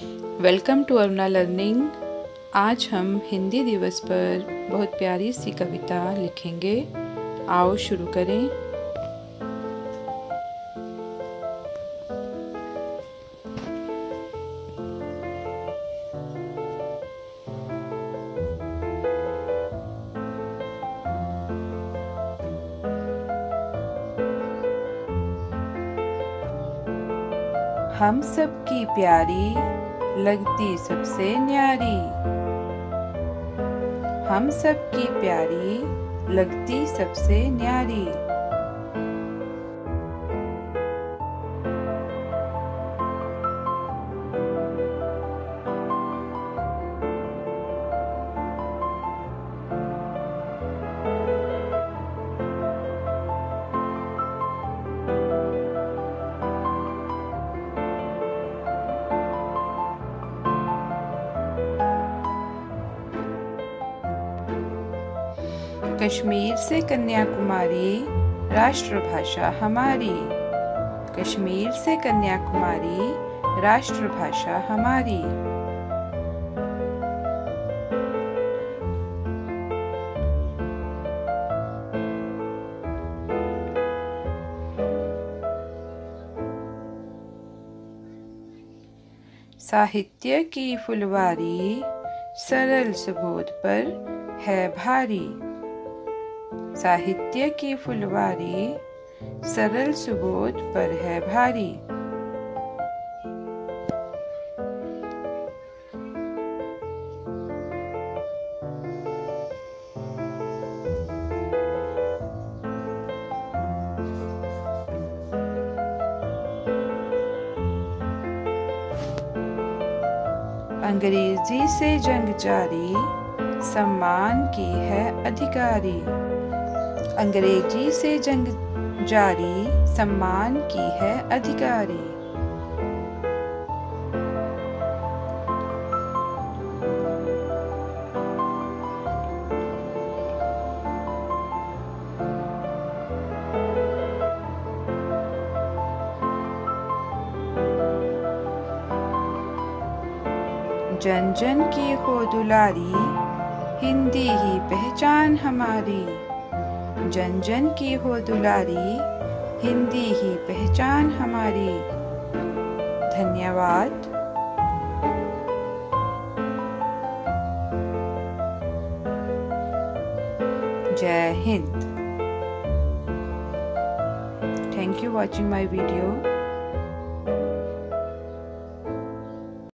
Welcome to Aruna learning. आज हम हिंदी दिवस पर बहुत प्यारी सी कविता लिखेंगे। आओ शुरू करें। हम सबकी प्यारी लगती सबसे न्यारी, हम सबकी प्यारी लगती सबसे न्यारी। कश्मीर से कन्याकुमारी राष्ट्रभाषा हमारी, कश्मीर से कन्याकुमारी राष्ट्रभाषा हमारी। साहित्य की फुलवारी सरल सुबोध पर है भारी, साहित्य की फुलवारी सरल सुबोध पर है भारी। अंग्रेजी से जंग जारी सम्मान की है अधिकारी, अंग्रेजी से जंग जारी सम्मान की है अधिकारी। जन जन की हो दुलारी हिंदी ही पहचान हमारी, जन जन की हो दुलारी हिंदी ही पहचान हमारी। धन्यवाद। जय हिंद। Thank you watching my video.